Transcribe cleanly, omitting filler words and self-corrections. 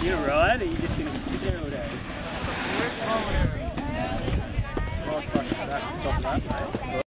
You alright? Or you just going to sit there all day? Well, it's like that, stop that, mate.